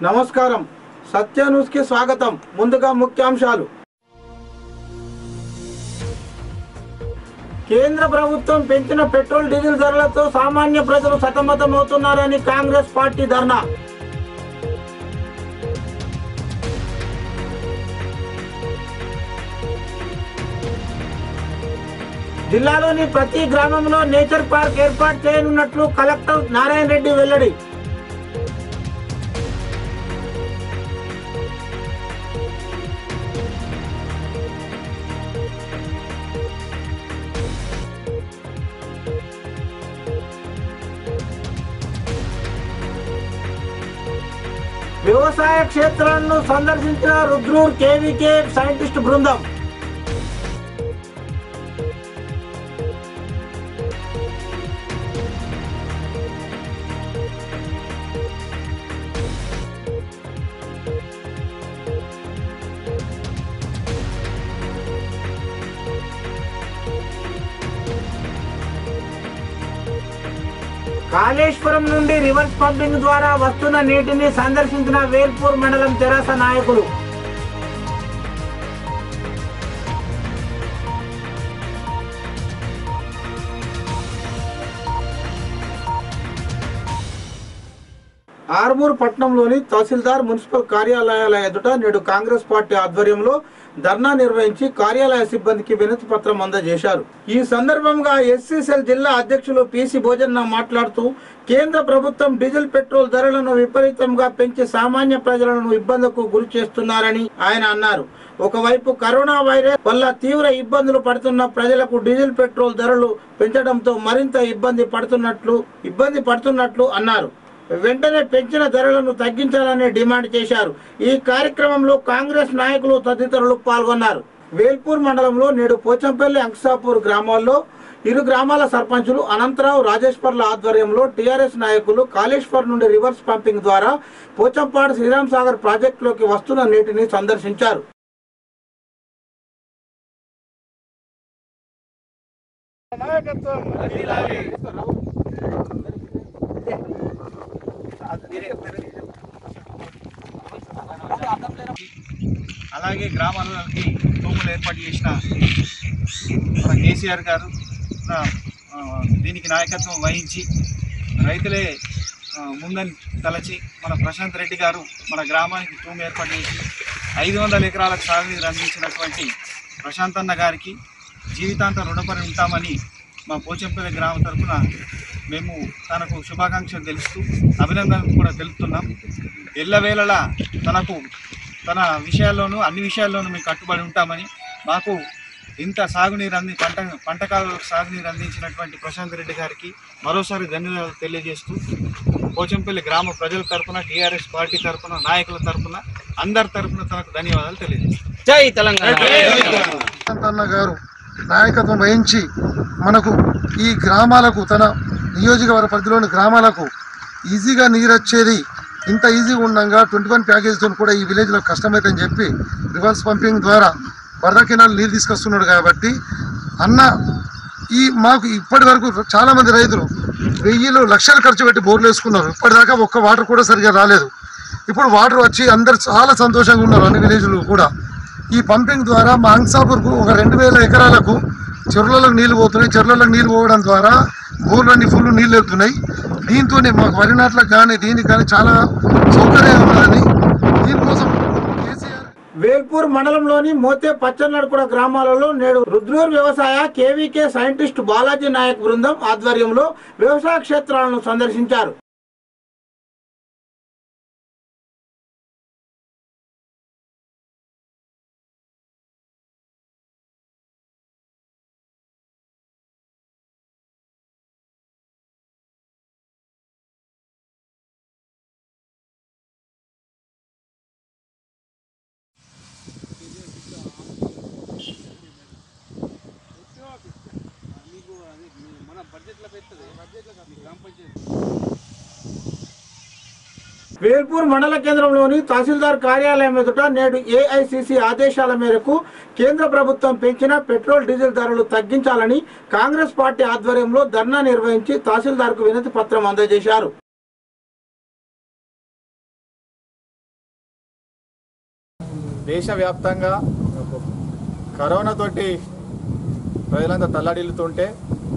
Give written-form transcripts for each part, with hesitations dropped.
నమస్కారం సత్య న్యూస్ కి స్వాగతం। ముందుగా ముఖ్యాంశాలు। కేంద్ర ప్రభుత్వం పెంచిన పెట్రోల్ డీజిల్ ధరలతో సామాన్య ప్రజలు సతమతమవుతున్నారని కాంగ్రెస్ పార్టీ ధర్నా। జిల్లాలోని ప్రతి గ్రామంలో నేచర్ పార్క్ ఏర్పాటు చేయనున్నట్లు కలెక్టర్ నారాయణ రెడ్డి వెల్లడి। వ్యవసాయ క్షేత్రాలను సందర్శించిన రుద్రూర్ కేవీకే సైంటిస్ట్ బృందం। కాళేశ్వరం నుండి రివర్స్ పంపింగ్ ద్వారా వస్తున్న నీటిని సందర్శించిన వేల్పూర్ మండలం తెరాస నాయకులు। ఆర్మూర్ పట్టణంలోని తహసీల్దార్ మున్సిపల్ కార్యాలయాల ఎదుట నేడు కాంగ్రెస్ పార్టీ ఆధ్వర్యంలో ధర్నా నిర్వహించి కార్యాలయ సిబ్బందికి వినతి పత్రం అందజేశారు। ఈ సందర్భంగా ఎస్సీ సెల్ జిల్లా అధ్యక్షులు పిసి భోజన్న మాట్లాడుతూ కేంద్ర ప్రభుత్వం డీజిల్ పెట్రోల్ ధరలను విపరీతంగా పెంచి సామాన్య ప్రజలను ఇబ్బందులకు గురి చేస్తున్నారని ఆయన అన్నారు। ఒకవైపు కరోనా వైరస్ వల్ల తీవ్ర ఇబ్బందులు పడుతున్న ప్రజలకు డీజిల్ పెట్రోల్ ధరలు పెంచడంతో మరింత ఇబ్బంది పడుతున్నట్లు అన్నారు। వెంటనే పెంచిన ధరలను తగ్గించాలని డిమాండ్ చేశారు। ఈ కార్యక్రమంలో కాంగ్రెస్ నాయకులు తదితరులు పాల్గొన్నారు। వేల్పూర్ మండలంలో నేడు పోచంపల్లి అంకసాపూర్ గ్రామాల్లో ఇరు గ్రామాల సర్పంచులు అనంతరావు రాజేశ్వర్ల ఆధ్వర్యంలో టీఆర్ఎస్ నాయకులు కాళేశ్వర్ నుండి రివర్స్ పంపింగ్ ద్వారా పోచంపాడు శ్రీరామ్ సాగర్ ప్రాజెక్టులోకి వస్తున్న నీటిని సందర్శించారు। అలాగే గ్రామాలకి భూములు ఏర్పాటు చేసిన మన కేసీఆర్ గారు దీనికి నాయకత్వం వహించి రైతులే ముందని తలచి మన ప్రశాంత్ రెడ్డి గారు మన గ్రామానికి భూమి ఏర్పాటు చేసి 500 ఎకరాలకు సాగునీరు అందించినటువంటి ప్రశాంత్ అన్న గారికి జీవితాంతం రుణపడి ఉంటామని మా పోచంపల్లి గ్రామం తరఫున మేము తనకు శుభాకాంక్షలు తెలుస్తూ అభినందనలు కూడా తెలుపుతున్నాం। ఎల్లవేళలా తన విషయాల్లోనూ అన్ని విషయాల్లోనూ మేము కట్టుబడి ఉంటామని మాకు ఇంత సాగునీరు పంటకాలకు సాగునీరు అందించినటువంటి ప్రశాంత్ రెడ్డి గారికి మరోసారి ధన్యవాదాలు తెలియజేస్తూ పోచంపల్లి గ్రామ ప్రజల తరఫున టీఆర్ఎస్ పార్టీ తరఫున నాయకుల తరఫున అందరి తరఫున తనకు ధన్యవాదాలు తెలియజేస్తాం। జై తెలంగాణ। అన్న గారు నాయకత్వం వహించి మనకు ఈ గ్రామాలకు తన నియోజకవర్గ పరిధిలోని గ్రామాలకు ఈజీగా నీరు వచ్చేది ఇంత ఈజీగా ఉండగా 21 ప్యాకేజ్తో కూడా ఈ విలేజ్లో కష్టమైందని చెప్పి రివర్స్ పంపింగ్ ద్వారా వరద కెనాల్ నీరు తీసుకొస్తున్నాడు కాబట్టి అన్న మాకు ఇప్పటి వరకు చాలామంది రైతులు 1000 లక్షలు ఖర్చు పెట్టి బోర్లు వేసుకున్నారు। ఇప్పటిదాకా ఒక్క వాటర్ కూడా సరిగా రాలేదు। ఇప్పుడు వాటర్ వచ్చి అందరు చాలా సంతోషంగా ఉన్నారు అన్ని విలేజ్లు కూడా। ఈ పంపింగ్ ద్వారా మా అంకసాపూర్కు ఒక 2000 ఎకరాలకు చెరువులకు నీళ్లు పోతున్నాయి। చెరువులకు నీళ్లు పోవడం ద్వారా బోర్లన్నీ ఫుల్ నీళ్ళు వెళ్తున్నాయి। దీంతోనే మాకు వరి నాట్లకు కానీ దీనికి కానీ చాలా సౌకర్యం ఉన్నదని దీనికోసం వేల్పూర్ మండలంలోని మోతే పచ్చన్నడుకుడ గ్రామాలలో నేడు రుద్రూర్ వ్యవసాయ కేవీకే సైంటిస్ట్ బాలాజీ నాయక్ బృందం ఆధ్వర్యంలో వ్యవసాయ క్షేత్రాలను సందర్శించారు। వేల్పూర్ మండల కేంద్రంలోని తహసీల్దార్ కార్యాలయం ఎదుట నేడు ఏఐసిసి ఆదేశాల మేరకు కేంద్ర ప్రభుత్వం పెంచిన పెట్రోల్ డీజిల్ ధరలు తగ్గించాలని కాంగ్రెస్ పార్టీ ఆధ్వర్యంలో ధర్నా నిర్వహించి తహసీల్దార్కు వినతి పత్రం అందజేశారు। దేశవ్యాప్తంగా కరోనాతోటి ప్రజలంతా తల్లడిల్లుతుంటే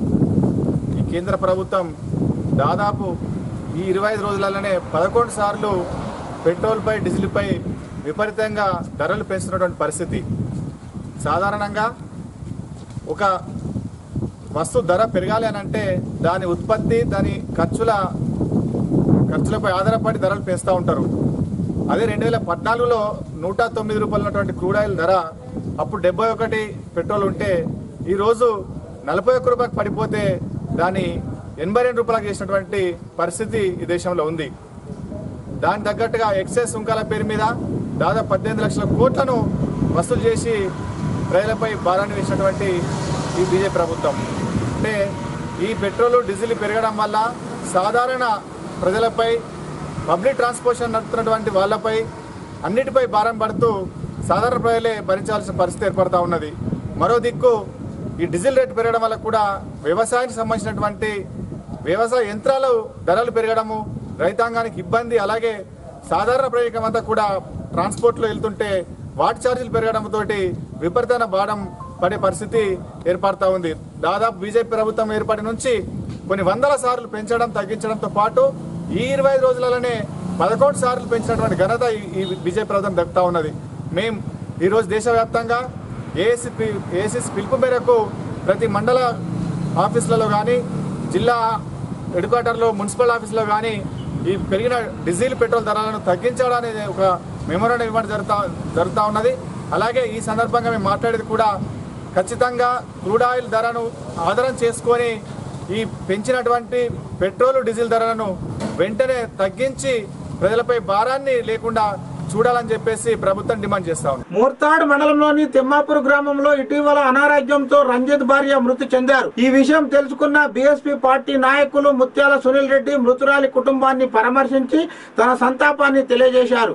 ఈ కేంద్ర ప్రభుత్వం దాదాపు ఈ 25 రోజులలోనే 11 సార్లు పెట్రోల్పై డీజిల్పై విపరీతంగా ధరలు పెంచుతున్నటువంటి పరిస్థితి. సాధారణంగా ఒక వస్తువు ధర పెరగాలి అని అంటే దాని ఉత్పత్తి దాని ఖర్చులపై ఆధారపడి ధరలు పెంచుతూ ఉంటారు. అదే 2014లో 109 రూపాయలు ఉన్నటువంటి క్రూడ్ ఆయిల్ ధర అప్పుడు 71 పెట్రోల్ ఉంటే ఈరోజు 41 రూపాయలకు పడిపోతే దాన్ని 82 రూపాయలకు చేసినటువంటి పరిస్థితి ఈ దేశంలో ఉంది. దానికి తగ్గట్టుగా ఎక్సైజ్ సుంకాల పేరు మీద దాదాపు 18 లక్షల కోట్లను వసూలు చేసి ప్రజలపై భారాన్ని వేసినటువంటి ఈ బీజేపీ ప్రభుత్వం. అంటే ఈ పెట్రోలు డీజిల్ పెరగడం వల్ల సాధారణ ప్రజలపై పబ్లిక్ ట్రాన్స్పోర్టేషన్ నడుపుతున్నటువంటి వాళ్ళపై అన్నిటిపై భారం పడుతూ సాధారణ ప్రజలే భరించాల్సిన పరిస్థితి ఏర్పడుతూ ఉన్నది. మరో దిక్కు ఈ డీజిల్ రేటు పెరగడం వల్ల కూడా వ్యవసాయానికి సంబంధించినటువంటి వ్యవసాయ యంత్రాలు ధరలు పెరగడము, రైతాంగానికి ఇబ్బంది, అలాగే సాధారణ ప్రజానికం అంతా కూడా ట్రాన్స్పోర్ట్లో వెళ్తుంటే వాటి ఛార్జీలు పెరగడంతో విపరీతమైన భారం పడే పరిస్థితి ఏర్పడుతూ ఉంది. దాదాపు బీజేపీ ప్రభుత్వం ఏర్పడి నుంచి కొన్ని వందల సార్లు పెంచడం తగ్గించడంతో పాటు ఈ 25 రోజులలోనే 11 సార్లు పెంచినటువంటి ఘనత ఈ బీజేపీ ప్రభుత్వం దక్కుతూ ఉన్నది. మేము ఈరోజు దేశవ్యాప్తంగా ఏఐసిసి పిలుపు మేరకు ప్రతి మండల ఆఫీసులలో కానీ జిల్లా హెడ్ క్వార్టర్లో మున్సిపల్ ఆఫీసులో కానీ ఈ పెరిగిన డీజిల్ పెట్రోల్ ధరలను తగ్గించడానికి ఒక మెమోరాండం ఇవ్వడం జరుగుతూ ఉన్నది. అలాగే ఈ సందర్భంగా మేము మాట్లాడేది కూడా ఖచ్చితంగా క్రూడ్ ఆయిల్ ధరను ఆధారం చేసుకొని ఈ పెంచినటువంటి పెట్రోల్ డీజిల్ ధరలను వెంటనే తగ్గించి ప్రజలపై భారాన్ని లేకుండా చూడాలని చెప్పేసి ప్రభుత్వం డిమాండ్ చేస్తా ఉంది. మోర్తాడ్ మండలంలోని తిమ్మాపూర్ గ్రామంలో ఇటీవల అనారోగ్యంతో రంజిత్ భార్య మృతి చెందారు. ఈ విషయం తెలుసుకున్న బీఎస్పీ పార్టీ నాయకులు ముత్యాల సునీల్ రెడ్డి మృతురాలి కుటుంబాన్ని పరామర్శించి తన సంతాపాన్ని తెలియజేశారు.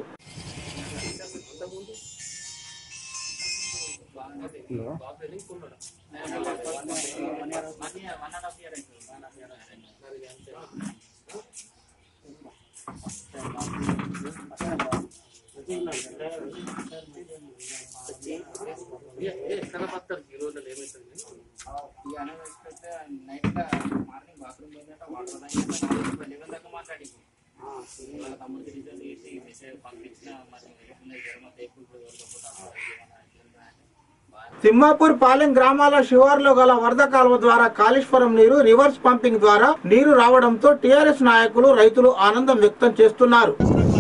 తిమ్మాపూర్ పాలెం గ్రామాల శివార్లో గల వరద కాలువ ద్వారా కాళేశ్వరం నీరు రివర్స్ పంపింగ్ ద్వారా నీరు రావడంతో టీఆర్ఎస్ నాయకులు రైతులు ఆనందం వ్యక్తం చేస్తున్నారు.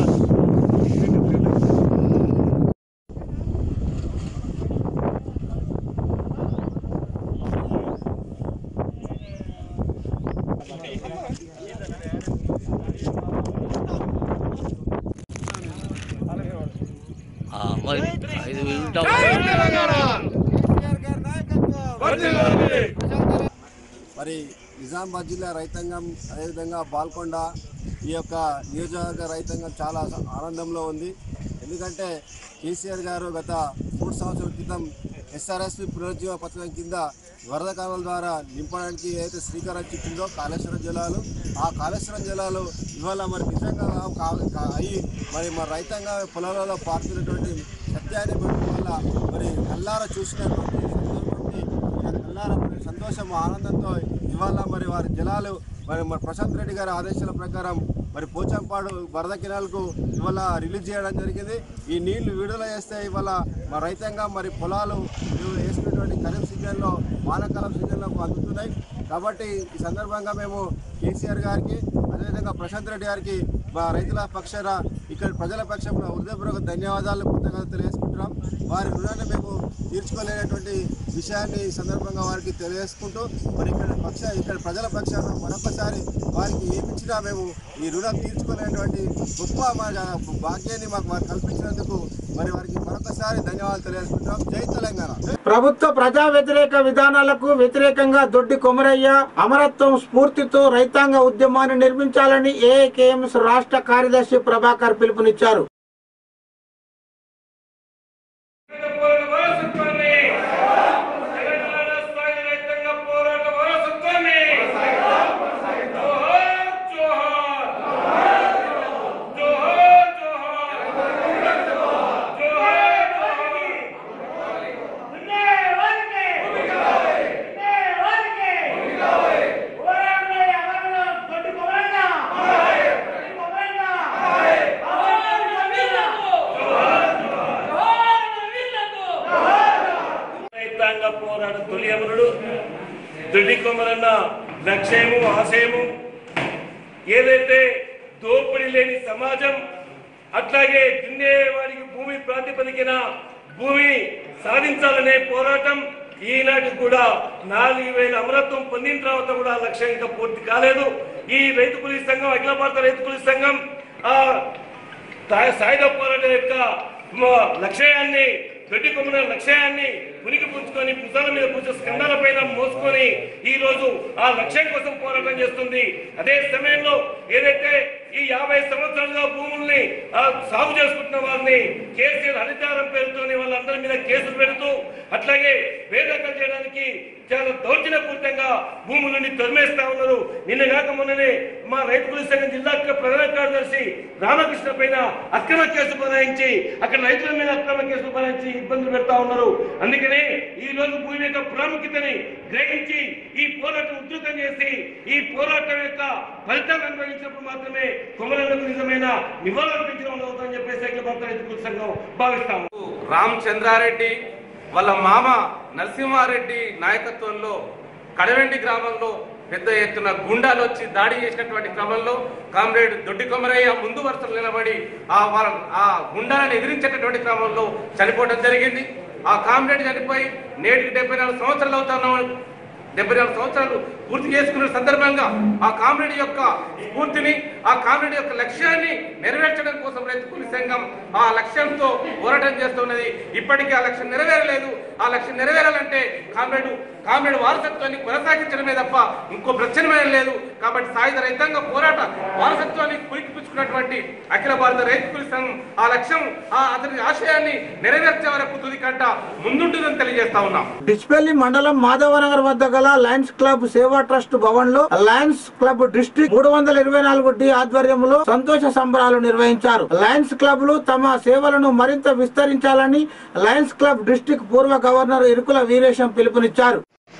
మరి నిజామాబాద్ జిల్లా రైతాంగం అదేవిధంగా బాల్కొండ ఈ యొక్క నియోజకవర్గ రైతాంగం చాలా ఆనందంలో ఉంది. ఎందుకంటే కేసీఆర్ గారు గత 3 సంవత్సరాల క్రితం ఎస్ఆర్ఎస్పీ పునరుజ్జీవ పథకం కింద వరద కాలువల ద్వారా నింపడానికి ఏదైతే శ్రీకారం చుట్టిందో కాళేశ్వరం జలాలు, ఆ కాళేశ్వరం జలాలు ఇవాళ మరి నిజంగా అయ్యి మరి మన రైతాంగ పొలాలలో పారుతున్నటువంటి సత్యాన్ని వల్ల మరి కల్లారా చూసినటువంటి కల్లారా సంతోషం ఆనందంతో ఇవాళ మరి వారి జలాలు మరి ప్రశాంత్ రెడ్డి గారి ఆదేశాల ప్రకారం మరి పోచంపాడు వరద కెనాల్కు ఇవాళ రిలీజ్ చేయడం జరిగింది. ఈ నీళ్లు విడుదల చేస్తే ఇవాళ మా రైతాంగం మరి పొలాలు వేసుకున్నటువంటి ఖరీఫ్ సీజన్లో వానాకాలం సీజన్లో అందుతున్నాయి. కాబట్టి ఈ సందర్భంగా మేము కేసీఆర్ గారికి అదేవిధంగా ప్రశాంత్ రెడ్డి గారికి మా రైతుల పక్షాన ఇక్కడ ప్రజల పక్షంలో హృదయపూర్వక ధన్యవాదాలు కృతజ్ఞతలు తెలియజేసుకుంటున్నాం. వారి రుణాన్ని మేము తీర్చుకోలేనటువంటి విషయాన్ని ఈ సందర్భంగా వారికి తెలియజేసుకుంటూ మరి ఇక్కడ ప్రజల పక్షాన మరొకసారి వారికి ఏమిచ్చినా మేము ఈ రుణం తీర్చుకోలేనటువంటి గొప్ప భాగ్యాన్ని మాకు వారు కల్పించినందుకు మరి వారికి మరొకసారి ధన్యవాదాలు తెలియజేసుకుంటున్నాం. జై తెలంగాణ. ప్రభుత్వ ప్రజా వ్యతిరేక విధానాలకు వ్యతిరేకంగా దొడ్డి కొమరయ్య అమరత్వం స్ఫూర్తితో రైతాంగ ఉద్యమాన్ని నిర్మించాలని ఏఐకేఎంఎస్ రాష్ట్ర కార్యదర్శి ప్రభాకర్ పిలుపునిచ్చారు. కొమరన్న లక్ష్యము ఆశయము ఏదైతే దోపిడీ లేని సమాజం, అట్లాగే దున్నేవాడికి భూమి ప్రాతిపదికన భూమి సాధించాలనే పోరాటం ఈనాటి కూడా 4000 అమరత్వం పొందిన తర్వాత కూడా లక్ష్యం ఇంకా పూర్తి కాలేదు. ఈ రైతు కూలీ సంఘం, అఖిల భారత రైతు కూలీ సంఘం సాయుధ పోరాటం యొక్క లక్ష్యాన్ని, దొడ్డి కొమ్మిన లక్ష్యాన్ని పునికి పుంజుకొని భుజాల మీద కూర్చో స్కంధాల పైన మోసుకొని ఈ రోజు ఆ లక్ష్యం కోసం పోరాటం చేస్తుంది. అదే సమయంలో ఏదైతే ఈ 50 సంవత్సరాలుగా భూముల్ని సాగు చేసుకుంటున్న వారిని కేసీఆర్ హరితహారం పేరుతోని వాళ్ళందరి మీద కేసులు పెడుతూ, అట్లాగే వేదకలు చేయడానికి చాలా దౌర్జన్యపూరితంగా భూములని తరిమేస్తా ఉన్నారు. నిన్న కాక మొన్ననే మా రైతు కూలీ సంఘం జిల్లా ప్రధాన కార్యదర్శి రామకృష్ణ పైన అక్రమ కేసు బనాయించి అక్కడ రైతుల మీద అక్రమ కేసులు బనాయించి ఇబ్బందులు పెడతా ఉన్నారు. అందుకనే ఈ రోజు భూమి యొక్క ప్రాముఖ్యతని గ్రహించి ఈ పోరాటం ఉధృతం చేసి ఈ పోరాటం యొక్క ఫలితాలు అనుభవించినప్పుడు మాత్రమే కొమరన్నకు నిజమైన నివాళులర్పించడం అవుతుందని చెప్పేసి అఖిల భారత రైతు కూలీ సంఘం భావిస్తాము. రామచంద్రారెడ్డి వాళ్ళ మామ నరసింహారెడ్డి నాయకత్వంలో కడవెండి గ్రామంలో పెద్ద ఎత్తున గుండాలు వచ్చి దాడి చేసినటువంటి క్రమంలో కామ్రేడ్ దొడ్డి కొమరయ్య ముందు వరుసలు నిలబడి ఆ గుండాలను ఎదిరించేటటువంటి క్రమంలో చనిపోవడం జరిగింది. ఆ కామ్రేడ్ చనిపోయి నేటికి 74 సంవత్సరాలు అవుతున్నాం. 74 సంవత్సరాలు పూర్తి చేసుకున్న సందర్భంగా ఆ కామ్రేడ్ యొక్క స్ఫూర్తిని, ఆ కామ్రేడ్ యొక్క లక్ష్యాన్ని నెరవేర్చడం కోసం రైతు కూలీ సంఘం ఆ లక్ష్యంతో పోరాటం చేస్తున్నది. ఇప్పటికీ ఆ లక్ష్యం నెరవేరలేదు. ఆ లక్ష్యం నెరవేరాలంటే కామ్రేడ్ వారసత్వాన్ని కొనసాగించడమే తప్ప ఇంకో ప్రత్యామ్నాయం లేదు. కాబట్టి సాయుధ రైతాంగ పోరాట వారసత్వాన్ని పురికిపుచ్చుకున్నటువంటి అఖిల భారత రైతు కూలీ సంఘం ఆ లక్ష్యం, అతని ఆశయాన్ని నెరవేర్చే వరకు తుది కంట ముందుంటుందని తెలియజేస్తా ఉన్నాం. డిచ్పల్లి మండలం మాధవనగర్ వద్ద గల లయన్స్ క్లబ్ సేవా ట్రస్ట్ భవన్ లో లయన్స్ క్లబ్ డిస్ట్రిక్ట్ 324D ఆధ్వర్యంలో సంతోష సంబరాలు నిర్వహించారు. లయన్స్ క్లబ్లు తమ సేవలను మరింత విస్తరించాలని లయన్స్ క్లబ్ డిస్ట్రిక్ట్ పూర్వ గవర్నర్ ఇరుకుల వీరేశం పిలుపునిచ్చారు.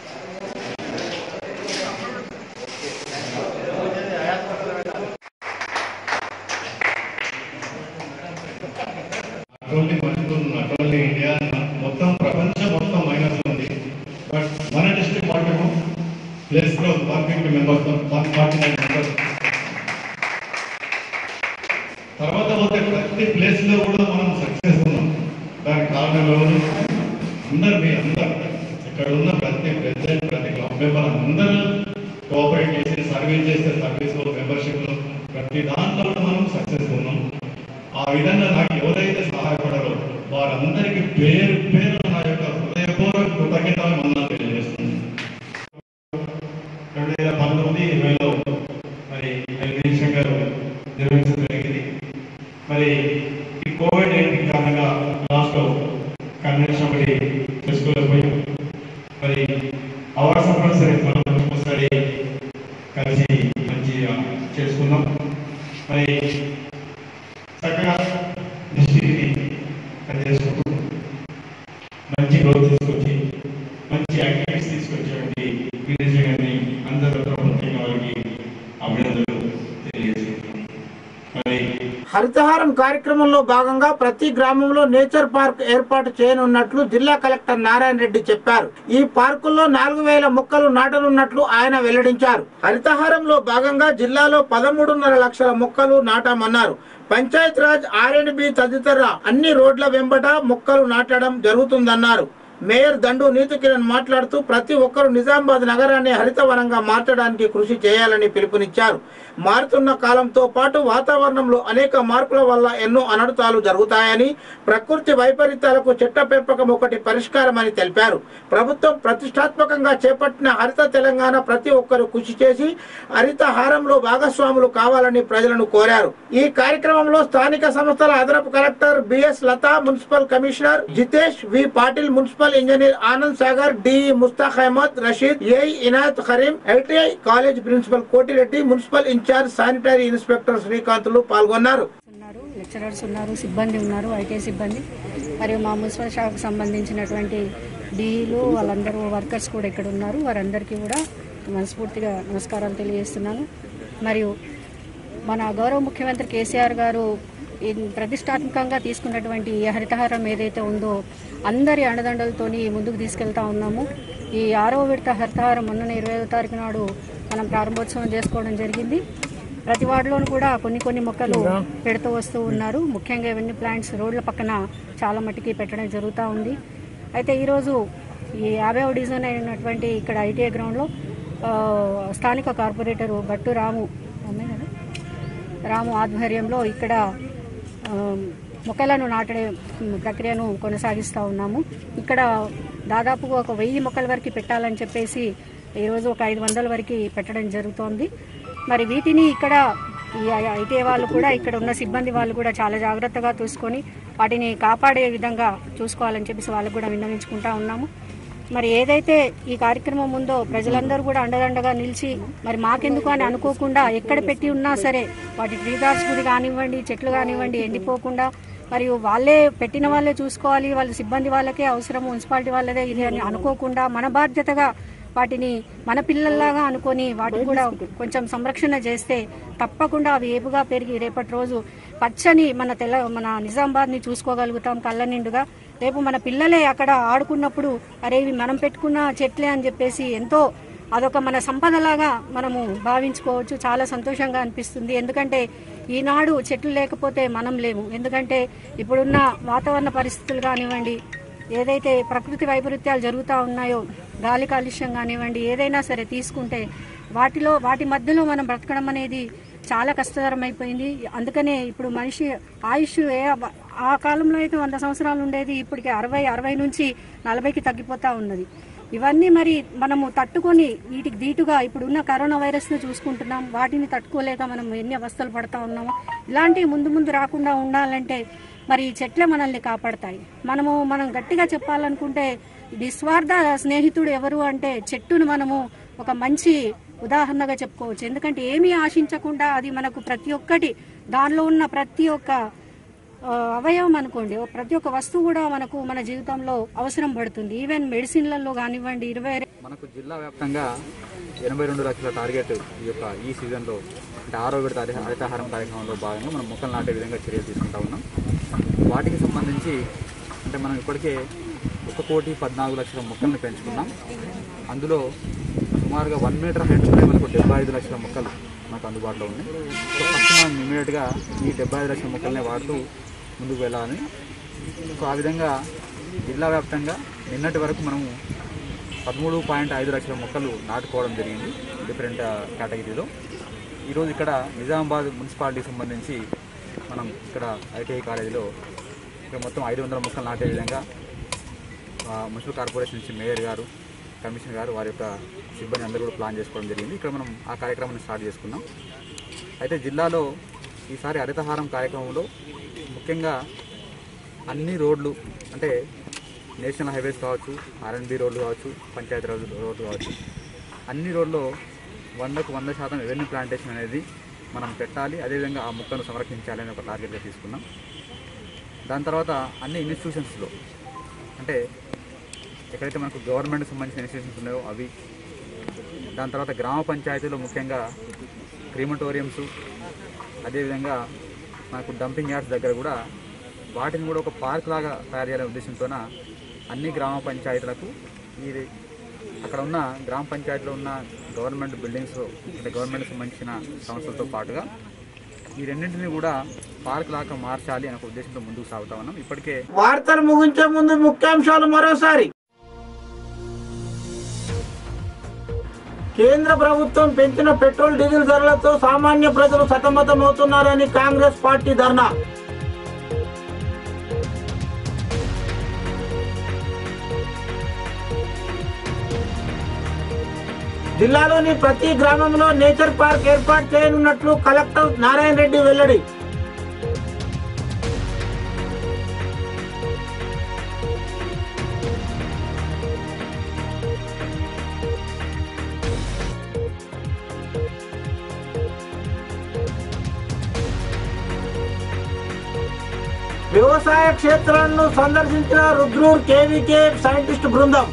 ఇండియా మొత్తం ప్రపంచం మొత్తం మైనస్ ఉంది. బట్ మన డిస్ట్రిక్ట్ మాత్రము ప్లేస్ లో 150 మెంబర్స్ 149 మెంబర్స్ తర్వాత పోతే ప్రతి ప్లేస్ లో కూడా మనం సక్సెస్ ఉన్నాం. దానికి కారణం ఎవరు? అందరు ఇక్కడ ఉన్న ప్రతి ప్రెసిడెంట్, ప్రతి క్లబ్ మెంబర్ అందరూ కోఆపరేట్ చేసి సర్వీస్ చేస్తే సర్వీస్ లో మెంబర్షిప్ లో ప్రతి దాంట్లో కూడా మనం సక్సెస్ ఉన్నాం. ఆ విధంగా నాకు ఎవరైతే సహాయపడారో వారందరికీ పేరు పేరు నా యొక్క హృదయపూర్వక కృతజ్ఞతలు మనం తెలియజేస్తుంది. 2019-20లో మరి ఎలిమినేషన్ గారు నిర్వహించడం జరిగింది. మరి ఈ కోవిడ్-19 కారణంగా లాస్ట్ లో కన్వెన్షన్ ఒకటి చేసుకోలేకపోయాం. మరి అవార్డ్స్ అప్పుడు సరే మనం ఒకసారి కలిసి మంచిగా చేసుకుందాం. మరి చక్కగా డిస్ట్రిక్ట్ని పనిచేసుకుంటూ మంచి గ్రోత్ తీసుకొచ్చి మంచి యాక్టివిటీస్ తీసుకొచ్చేటువంటి వీరేశ గారిని అందరూ ప్రభుత్వం వారికి అభినందనలు తెలియజేసుకుంటున్నాం. హరితహారం కార్యక్రమంలో భాగంగా ప్రతి గ్రామంలో నేచర్ పార్క్ ఏర్పాటు చేయనున్నట్లు జిల్లా కలెక్టర్ నారాయణ రెడ్డి చెప్పారు. ఈ పార్కుల్లో 4000 మొక్కలు నాటనున్నట్లు ఆయన వెల్లడించారు. హరితహారంలో భాగంగా జిల్లాలో 13.5 లక్షల మొక్కలు నాటామన్నారు. పంచాయత్ రాజ్, R&B తదితర అన్ని రోడ్ల వెంబట మొక్కలు నాటడం జరుగుతుందన్నారు. మేయర్ దండు నీతు కిరణ్ మాట్లాడుతూ ప్రతి ఒక్కరూ నిజామాబాద్ నగరాన్ని హరితవనంగా మార్చడానికి కృషి చేయాలని పిలుపునిచ్చారు. మారుతున్న కాలంతో పాటు వాతావరణంలో అనేక మార్పుల వల్ల ఎన్నో అనర్థాలు జరుగుతాయని, ప్రకృతి వైపరీత్యాలకు చెట్ల పెంపకం ఒకటి పరిష్కారమని తెలిపారు. ప్రభుత్వం ప్రతిష్టాత్మకంగా చేపట్టిన హరిత తెలంగాణ ప్రతి ఒక్కరూ కృషి చేసి హరితహారంలో భాగస్వాములు కావాలని ప్రజలను కోరారు. ఈ కార్యక్రమంలో స్థానిక సంస్థల అదనపు collector B S Latha, municipal commissioner Jitesh, V Patil, municipal engineer Anand Sagar, D E Mushtaq Ahmed, Rasheed, A I Inayat Kareem, LTI college principal Kotireddy, municipal incharge sanitary inspector శ్రీకాంత్లు పాల్గొన్నారు. లెక్చరర్స్ ఉన్నారు, సిబ్బంది ఉన్నారు, ఐటీ సిబ్బంది మరియు మా మున్సిపల్ శాఖకు సంబంధించినటువంటి డీఈలు వాళ్ళందరూ వర్కర్స్ కూడా ఇక్కడ ఉన్నారు. వారందరికీ కూడా మనస్ఫూర్తిగా నమస్కారాలు తెలియజేస్తున్నాను. మరియు మన గౌరవ ముఖ్యమంత్రి కేసీఆర్ గారు ప్రతిష్టాత్మకంగా తీసుకున్నటువంటి హరితహారం ఏదైతే ఉందో అందరి అండదండలతోని ముందుకు తీసుకెళ్తా ఉన్నాము. ఈ 6వ విడత హరితహారం మొన్న 25వ తారీఖు నాడు మనం ప్రారంభోత్సవం చేసుకోవడం జరిగింది. ప్రతి వార్డులోనూ కూడా కొన్ని మొక్కలు పెడుతూ వస్తూ ఉన్నారు. ముఖ్యంగా ఇవన్నీ ప్లాంట్స్ రోడ్ల పక్కన చాలా మట్టికి పెట్టడం జరుగుతూ ఉంది. అయితే ఈరోజు ఈ 50వ డివిజన్ అయినటువంటి ఇక్కడ ఐటీఐ గ్రౌండ్లో స్థానిక కార్పొరేటరు బట్టు రాము ఆధ్వర్యంలో ఇక్కడ మొక్కలను నాటే ప్రక్రియను కొనసాగిస్తూ ఉన్నాము. ఇక్కడ దాదాపుగా ఒక 1000 మొక్కల వరకు పెట్టాలని చెప్పేసి ఈరోజు ఒక 500 వరకు పెట్టడం జరుగుతోంది. మరి వీటిని ఇక్కడ ఈ ఐటీఐ వాళ్ళు కూడా ఇక్కడ ఉన్న సిబ్బంది వాళ్ళు కూడా చాలా జాగ్రత్తగా చూసుకొని వాటిని కాపాడే విధంగా చూసుకోవాలని చెప్పేసి వాళ్ళకు కూడా విన్నవించుకుంటా ఉన్నాము. మరి ఏదైతే ఈ కార్యక్రమం ఉందో ప్రజలందరూ కూడా అండదండగా నిలిచి మరి మాకెందుకు అని అనుకోకుండా ఎక్కడ పెట్టి ఉన్నా సరే వాటి ట్రీగార్డ్స్ గుడి కానివ్వండి, చెట్లు కానివ్వండి ఎండిపోకుండా మరియు వాళ్ళే పెట్టిన వాళ్ళే చూసుకోవాలి, వాళ్ళ సిబ్బంది వాళ్ళకే అవసరం, మున్సిపాలిటీ వాళ్ళదే ఇది అని అనుకోకుండా మన బాధ్యతగా వాటిని మన పిల్లల్లాగా అనుకొని వాటిని కూడా కొంచెం సంరక్షణ చేస్తే తప్పకుండా అవి ఏపుగా పెరిగి రేపటి రోజు పచ్చని మన నిజామాబాద్ని చూసుకోగలుగుతాం కళ్ళ నిండుగా. రేపు మన పిల్లలే అక్కడ ఆడుకున్నప్పుడు అరే ఇవి మనం పెట్టుకున్న చెట్లే అని చెప్పేసి ఎంతో అదొక మన సంపదలాగా మనము భావించుకోవచ్చు. చాలా సంతోషంగా అనిపిస్తుంది. ఎందుకంటే ఈనాడు చెట్లు లేకపోతే మనం లేము. ఎందుకంటే ఇప్పుడున్న వాతావరణ పరిస్థితులు కానివ్వండి, ఏదైతే ప్రకృతి వైపరీత్యాలు జరుగుతూ ఉన్నాయో, గాలి కాలుష్యం కానివ్వండి, ఏదైనా సరే తీసుకుంటే వాటి మధ్యలో మనం బ్రతకడం అనేది చాలా కష్టతరం అయిపోయింది. అందుకనే ఇప్పుడు మనిషి ఆయుష్ ఆ కాలంలో అయితే 100 సంవత్సరాలు ఉండేది, ఇప్పటికి 60 నుంచి 40కి తగ్గిపోతూ ఉన్నది. ఇవన్నీ మరి మనము తట్టుకొని వీటికి దీటుగా ఇప్పుడున్న కరోనా వైరస్ను చూసుకుంటున్నాం. వాటిని తట్టుకోలేక మనం ఎన్ని అవస్థలు పడుతూ ఉన్నాము. ఇలాంటివి ముందు రాకుండా ఉండాలంటే మరి చెట్లే మనల్ని కాపాడతాయి. మనం గట్టిగా చెప్పాలనుకుంటే నిస్వార్థ స్నేహితుడు ఎవరు అంటే చెట్టును మనము ఒక మంచి ఉదాహరణగా చెప్పుకోవచ్చు. ఎందుకంటే ఏమీ ఆశించకుండా అది మనకు ప్రతి ఒక్కటి దానిలో ఉన్న ప్రతి ఒక్క అవయవం అనుకోండి, ప్రతి ఒక్క వస్తువు కూడా మనకు మన జీవితంలో అవసరం పడుతుంది. ఈవెన్ మెడిసిన్లలో కానివ్వండి. మనకు జిల్లా వ్యాప్తంగా 82 లక్షల టార్గెట్ ఈ సీజన్లో అంటే 6వ విడత హరితహారం కార్యక్రమంలో భాగంగా మనం మొక్కలు నాటే విధంగా చర్యలు తీసుకుంటా ఉన్నాం. వాటికి సంబంధించి అంటే మనం ఇప్పటికే 1,14,00,000 మొక్కల్ని పెంచుకున్నాం. అందులో సుమారుగా 1 మీటర్ హైట్ ఉంటే మనకు 75 లక్షల మొక్కలు మనకు అందుబాటులో ఉన్నాయి. సో ఫస్ట్ మనం ఇమీడియట్గా ఈ 75 లక్షల మొక్కలనే వాడుతూ ముందుకు వెళ్ళాలని. సో ఆ విధంగా జిల్లా వ్యాప్తంగా నిన్నటి వరకు మనము 13.5 లక్షల మొక్కలు నాటుకోవడం జరిగింది డిఫరెంట్ కేటగిరీలో. ఈరోజు ఇక్కడ నిజామాబాద్ మున్సిపాలిటీకి సంబంధించి మనం ఇక్కడ ఐటీఐ కాలేజీలో ఇక్కడ మొత్తం 500 మొక్కలు నాటే విధంగా మున్సిపల్ కార్పొరేషన్ నుంచి మేయర్ గారు, కమిషనర్ గారు వారి యొక్క సిబ్బంది అందరూ కూడా ప్లాన్ చేసుకోవడం జరిగింది. ఇక్కడ మనం ఆ కార్యక్రమాన్ని స్టార్ట్ చేసుకున్నాం. అయితే జిల్లాలో ఈసారి హరితహారం కార్యక్రమంలో ముఖ్యంగా అన్ని రోడ్లు అంటే నేషనల్ హైవేస్ కావచ్చు, R&B రోడ్లు కావచ్చు, పంచాయతీ రోడ్లు కావచ్చు, అన్ని రోడ్లో 100కు 100% రెవెన్యూ ప్లాంటేషన్ అనేది మనం పెట్టాలి. అదేవిధంగా ఆ మొక్కను సంరక్షించాలి అని ఒక టార్గెట్గా తీసుకున్నాం. దాని తర్వాత అన్ని ఇన్స్టిట్యూషన్స్లో అంటే ఎక్కడైతే మనకు గవర్నమెంట్కి సంబంధించిన ఇన్స్టిట్యూషన్స్ ఉన్నాయో అవి, దాని తర్వాత గ్రామ పంచాయతీలో ముఖ్యంగా క్రిమటోరియంస్, అదేవిధంగా మనకు డంపింగ్ యార్డ్స్ దగ్గర కూడా వాటిని కూడా ఒక పార్క్ లాగా తయారు చేయాలనే ఉద్దేశంతో అన్ని గ్రామ పంచాయతీలకు ఇది అక్కడ ఉన్న గ్రామ పంచాయతీలో ఉన్న గవర్నమెంట్ బిల్డింగ్స్ అంటే గవర్నమెంట్కి సంబంధించిన సంస్థలతో పాటుగా ఈ రెండింటిని కూడా పార్క్ లాగా మార్చాలి అనే ఉద్దేశంతో ముందుకు సాగుతా ఉన్నాం. ఇప్పటికే వార్తలు ముగించే ముందు ముఖ్యాంశాలు మరోసారి. కేంద్ర ప్రభుత్వం పెంచిన పెట్రోల్ డీజిల్ ధరలతో సామాన్య ప్రజలు సతమతమవుతున్నారని కాంగ్రెస్ పార్టీ ధర్నా. జిల్లాలోని ప్రతి గ్రామంలో నేచర్ పార్క్ ఏర్పాటు చేయనున్నట్లు కలెక్టర్ నారాయణ రెడ్డి వెల్లడి. వ్యవసాయ క్షేత్రాలను సందర్శించిన రుద్రూర్ కేవీకే సైంటిస్ట్ బృందం.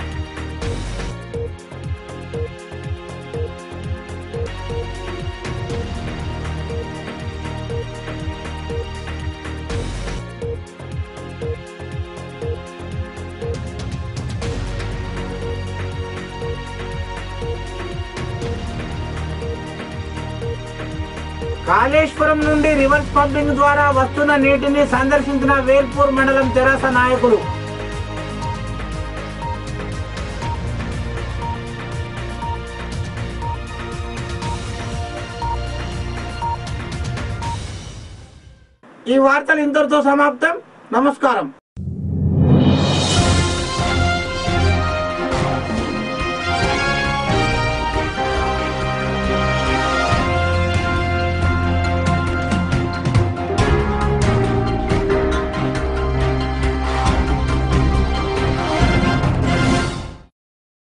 కాళేశ్వరం నుండి రివర్స్ పంపింగ్ ద్వారా వస్తున్న నీటిని సందర్శించిన వేల్పూర్ మండలం తెరాస నాయకులు. ఈ వార్తలు ఇంతటితో సమాప్తం. నమస్కారం.